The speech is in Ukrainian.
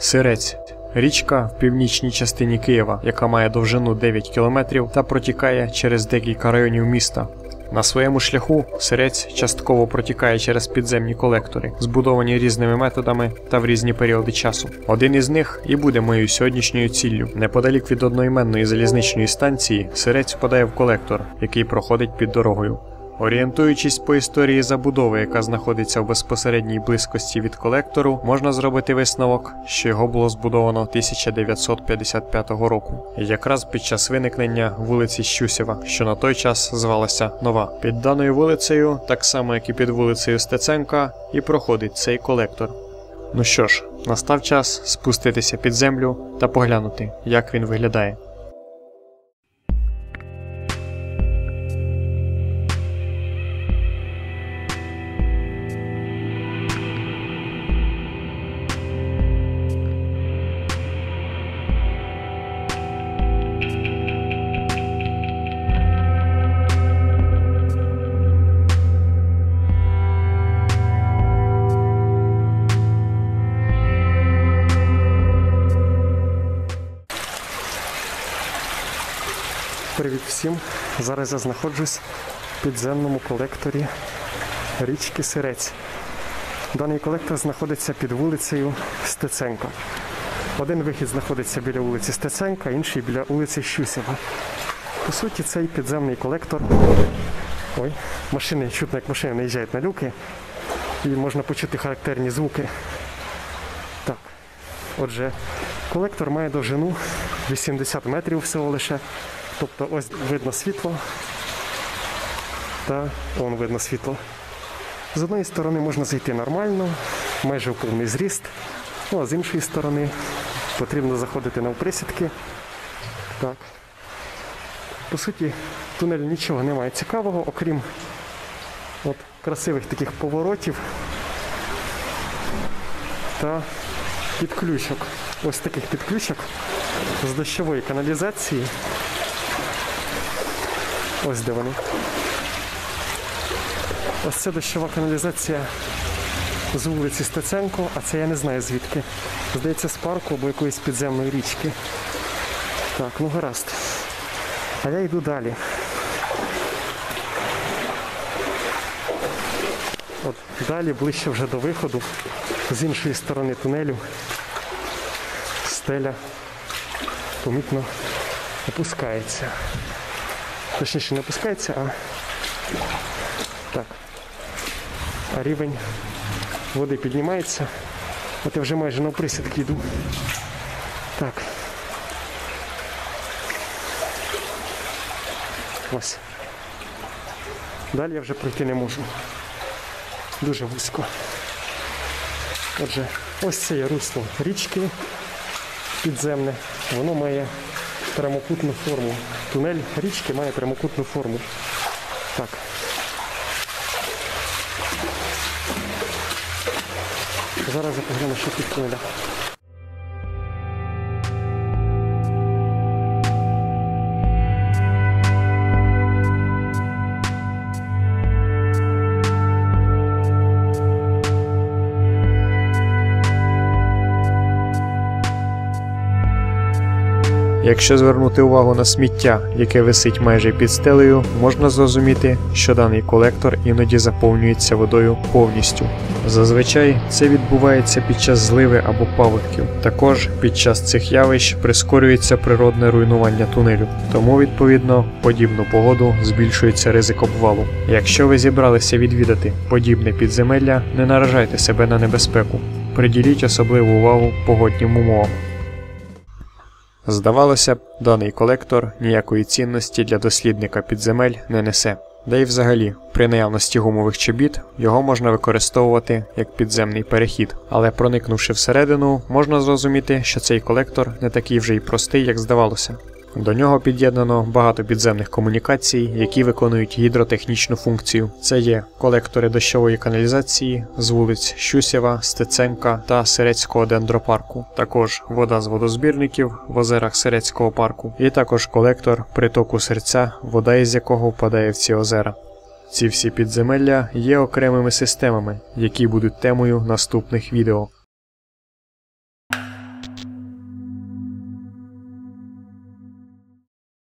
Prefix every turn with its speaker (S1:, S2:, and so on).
S1: Сирець – річка в північній частині Києва, яка має довжину 9 км та протікає через декілька районів міста. На своєму шляху Сирець частково протікає через підземні колектори, збудовані різними методами та в різні періоди часу. Один із них і буде моєю сьогоднішньою ціллю. Неподалік від одноіменної залізничної станції Сирець впадає в колектор, який проходить під дорогою. Орієнтуючись по історії забудови, яка знаходиться в безпосередній близькості від колектору, можна зробити висновок, що його було збудовано 1955 року, якраз під час виникнення вулиці Щусєва, що на той час звалася Нова. Під даною вулицею, так само як і під вулицею Стеценка, і проходить цей колектор. Ну що ж, настав час спуститися під землю та поглянути, як він виглядає.
S2: Привіт всім! Зараз я знаходжусь в підземному колекторі річки Сирець. Даний колектор знаходиться під вулицею Стеценка. Один вихід знаходиться біля вулиці Стеценка, інший біля вулиці Щусєва. По суті, цей підземний колектор... Ой, машини, чутно як машини наїжджають на люки і можна почути характерні звуки. Так, отже, колектор має довжину 80 метрів всього лише. Тобто ось видно світло, та вон видно світло. З однієї сторони можна зайти нормально, майже в повний зріст, ну а з іншої сторони потрібно заходити навприсідки. Так. По суті, в тунелі нічого немає цікавого, окрім от красивих таких поворотів та підключок. Ось таких підключок з дощової каналізації. Ось де вони. Ось це дощова каналізація з вулиці Стеценко, а це я не знаю звідки. Здається, з парку або якоїсь підземної річки. Так, ну гаразд. А я йду далі. От далі, ближче вже до виходу, з іншої сторони тунелю, стеля помітно опускається. Точніше не опускається, а так. А рівень води піднімається. От я вже майже навприсідки йду. Так. Ось. Далі я вже пройти не можу. Дуже вузько. Отже, ось це є русло річки підземне. Воно має прямокутну форму. Тунель річки має прямокутну форму. Так. Зараз я погляну, що під тунеля.
S1: Якщо звернути увагу на сміття, яке висить майже під стелею, можна зрозуміти, що даний колектор іноді заповнюється водою повністю. Зазвичай це відбувається під час зливи або паводків. Також під час цих явищ прискорюється природне руйнування тунелю. Тому, відповідно, в подібну погоду збільшується ризик обвалу. Якщо ви зібралися відвідати подібне підземелля, не наражайте себе на небезпеку. Приділіть особливу увагу погоднім умовам. Здавалося б, даний колектор ніякої цінності для дослідника підземель не несе. Да й взагалі, при наявності гумових чобіт, його можна використовувати як підземний перехід. Але проникнувши всередину, можна зрозуміти, що цей колектор не такий вже й простий, як здавалося. До нього під'єднано багато підземних комунікацій, які виконують гідротехнічну функцію. Це є колектори дощової каналізації з вулиць Щусєва, Стеценка та Сирецького дендропарку. Також вода з водозбірників в озерах Сирецького парку. І також колектор притоку Сирця, вода із якого впадає в ці озера. Ці всі підземелля є окремими системами, які будуть темою наступних відео.